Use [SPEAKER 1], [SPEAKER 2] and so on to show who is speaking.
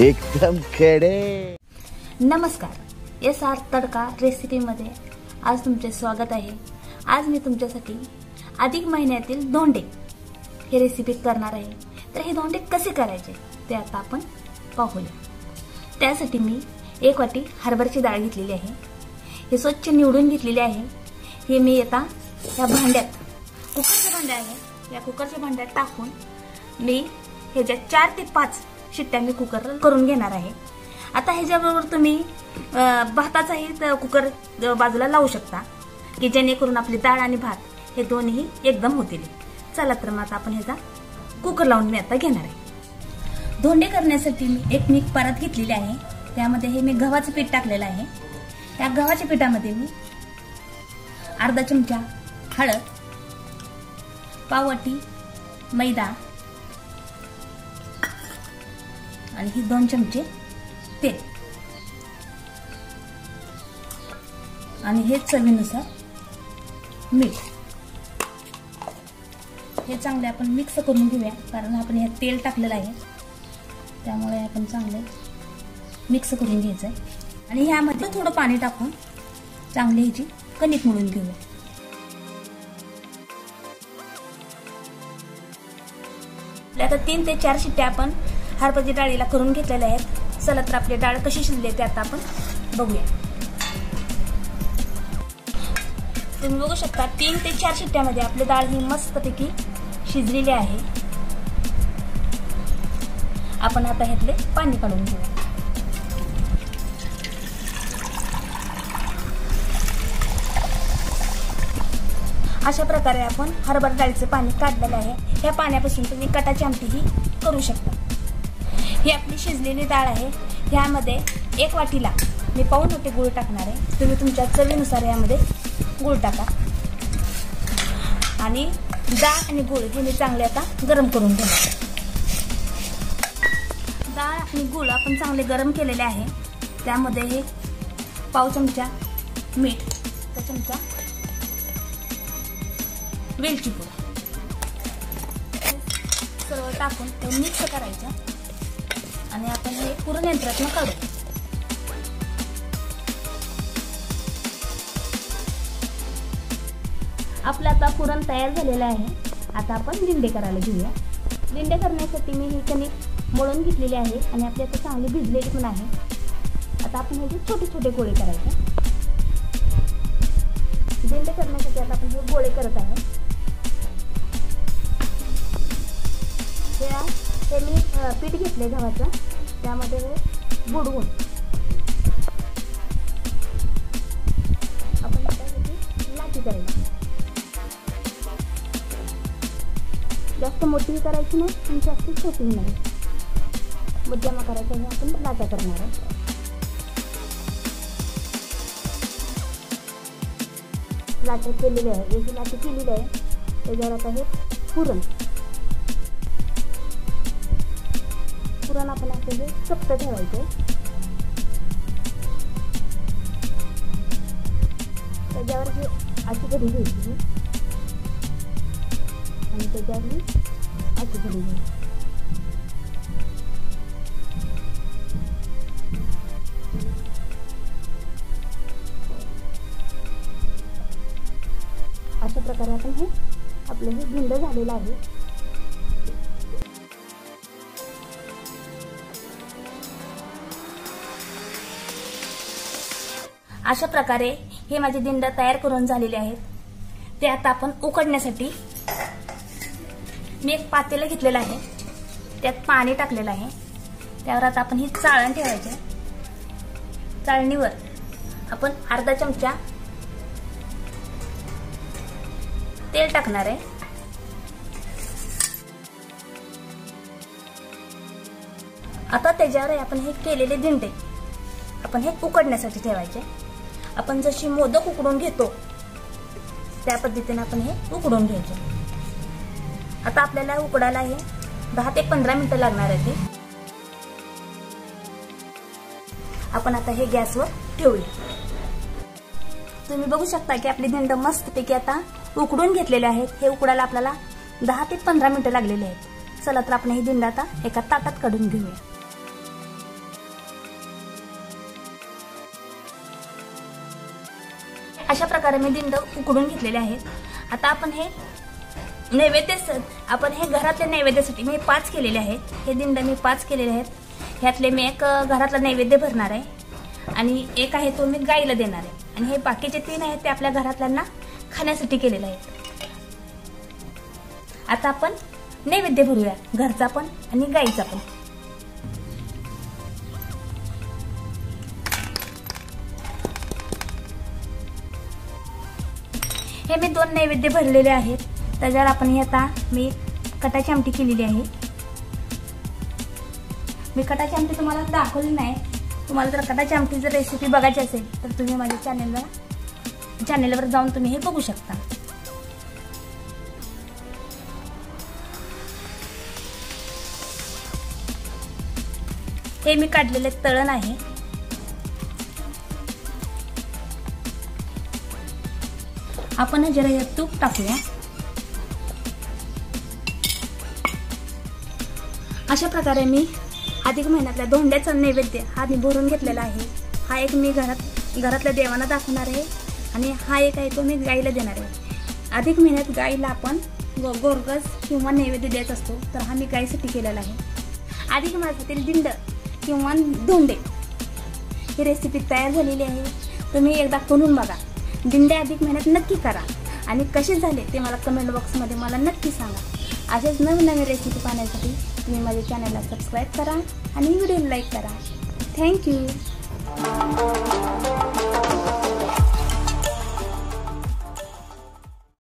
[SPEAKER 1] एकदम खडे।
[SPEAKER 2] नमस्कार, SR तडका रेसिपीमध्ये आज तुमचे स्वागत आहे। आज मी तुमच्यासाठी अधिक महिन्यातील धोंडे हे रेसिपी करणार आहे। तर हे धोंडे कसे करायचे ते आता आपण पाहूया। त्यासाठी मी 1 वाटी हरभऱ्याची डाळ घेतलेली आहे। हे स्वच्छ निवडून घेतलेले आहे। हे मी आता या भांड्यात, कुकरचे भांडे आहे, या कुकरच्या भांड्यात टाकून मी ह्याच्या 4 ते 5 शिट्ट्या मी कुकर करून घेणार आहे। आता ह्याच्याबरोबर तुम्ही भाताचाही कुकर बाजूला लावू शकता की जेणेकरून आपली डाळ आणि भात हे दोन्ही एकदम होतील। चला तर मग आपण ह्याचा कुकर लावून मी आता घेणार आहे। धोंडे करण्यासाठी मी परात घेतलेली आहे। त्यामध्ये हे मी गव्हाचं पीठ टाकलेलं आहे। त्या गव्हाच्या पिठामध्ये मी अर्धा चमचा हळद, पाव वाटी मैदा आणि ही 2 चमचे तेल आणि हे चवीनुसार मीठ हे चांगले आपण मिक्स करून घेऊया। कारण आपण हे तेल टाकलेलं आहे त्यामुळे आपण चांगले मिक्स करून घ्यायचं आहे। आणि ह्यामध्ये थोडं पाणी टाकून चांगली ह्याची कणिक मळून घेऊया। आता 3 ते 4 शिट्ट्या आपण हरभऱ्याच्या डाळीला करून घेतलेल्या आहेत। चला तर आपली डाळ कशी शिजली ते आता आपण बघूया। तुम्ही बघू शकता 3 ते 4 शिट्ट्यामध्ये आपली डाळ ही मस्तपैकी शिजलेली आहे। आपण आता ह्यातले पाणी काढून घेऊया। अशा प्रकारे आपण हरभरा डाळीचे पाणी काढलेले आहे। ह्या पाण्यापासून तुम्ही कटाची आमटी ही करू शकता। ही आपली शिजलेली डाळ आहे। ह्यामध्ये 1 वाटीला मी पाऊण वाटी गूळ टाकणार आहे। तुम्ही तुमच्या चवीनुसार यामध्ये गूळ टाका आणि डाळ आणि गूळ हे मी चांगले आता गरम करून घेणार। डाळ आणि गूळ आपण चांगले गरम केलेले आहे। त्यामध्ये हे पाव चमचा मीठ, 1 चमचा वेलची पूड सर्व टाकून ते मिक्स करायचं आणि आपण हे पुरण यंत्रातून काढू। आपलं आता पुरण तयार झालेलं आहे। आता आपण दिंडे करायला घेऊया। दिंडे करण्यासाठी मी ही कणिक मळून घेतलेली आहे आणि आपली आता चांगली भिजलेली पण आहे। आता आपण ह्याचे छोटे छोटे गोळे करायचे। दिंडे करण्यासाठी आता आपण हे गोळे करत आहे। हे मी पीठ घेतले गव्हाचं, त्यामध्ये हे बुडवून आपण आता ह्याची लाटी करायची। जास्त मोठी करायची नाही आणि जास्त छोटी नाही, मध्यम करायचं आणि आपण लाटा करणार आहे। लाटा केलेली आहे, याची लाटी केलेली आहे। त्याच्यावर आता हे पुरण आपण असं हे चपट ठेवायचं। त्याच्यावर हे अशी घडी घ्यायची आणि त्याच्यावर ही अशी घडी घ्यायची। अशा प्रकारे आपण हे आपलं हे भिंड झालेलं आहे। अशा प्रकारे हे माझे दिंड तयार करून झालेले आहेत। ते आता आपण उकडण्यासाठी मी 1 पातेलं घेतलेलं आहे। त्यात पाणी टाकलेलं आहे। त्यावर आता आपण ही चाळण ठेवायची। चाळणीवर आपण अर्धा चमचा तेल टाकणार आहे। आता त्याच्यावर आपण हे केलेले दिंडे आपण हे उकडण्यासाठी ठेवायचे। आपण जशी मोदक उकडून घेतो त्या पद्धतीने आपण हे उकडून घ्यायचे। आता आपल्याला उकडायला हे 10 ते 15 मिनिटं लागणार आहे। आपण आता हे गॅसवर ठेवूया। तुम्ही बघू शकता की आपली दिंड मस्तपैकी आता उकडून घेतलेले आहेत। हे उकडायला आपल्याला 10 ते 15 मिनिटं लागलेली आहेत। चला तर आपण हे दिंड आता एका ताटात काढून घेऊया। अशा प्रकारे मी दिंड उकडून घेतलेले आहेत. आता आपण हे घरातल्या नैवेद्यासाठी मी 5 केलेले आहेत. हे दिंड मी 5 केलेले आहेत. ह्यातले मी एक घरातला नैवेद्य भरणार आहे आणि एक आहे तो मी गाईला देणार आहे. आणि हे बाकीचे 3 आहेत ते आपल्या घरातल्यांना खाण्यासाठी केलेले आहेत. आता आपण नैवेद्य भरूया, घरचा पण आणि गाईचा पण. हे मी 2 नैवेद्य भरलेले आहेत. त्याच्यावर आपण हे आता मी कटाची आमटी केलेली आहे. मी कटाची आमटी तुम्हाला दाखवली नाही. तुम्हाला जर कटाची आमटी जर रेसिपी बघायची असेल तर तुम्ही माझ्या चॅनेलवर जाऊन तुम्ही हे बघू शकता. हे मी काढलेले तळण आहे. आपण जरा यात तूप टाकूया. अशा प्रकारे मी अधिक महिन्यातल्या धोंड्याचा नैवेद्य हा मी भरून घेतलेला आहे. हा एक मी घरातल्या देवांना दाखवणार आहे आणि हा एक आहे तो मी गाईला देणार आहे. अधिक महिन्यात गाईला आपण गोरगस किंवा नैवेद्य देत असतो, तर हा मी गाईसाठी केलेला आहे. अधिक मासातील दिंड किंवा धोंडे ही रेसिपी तयार झालेली आहे. तुम्ही एकदा करून बघा. दिंडे अधिक महिन्यात नक्की करा आणि कसे झाले ते मला कमेंट बॉक्समध्ये मला नक्की सांगा. असेच नवीन रेसिपी पाहण्यासाठी तुम्ही माझ्या चॅनलला सबस्क्राईब करा आणि व्हिडिओ लाईक करा. थँक्यू.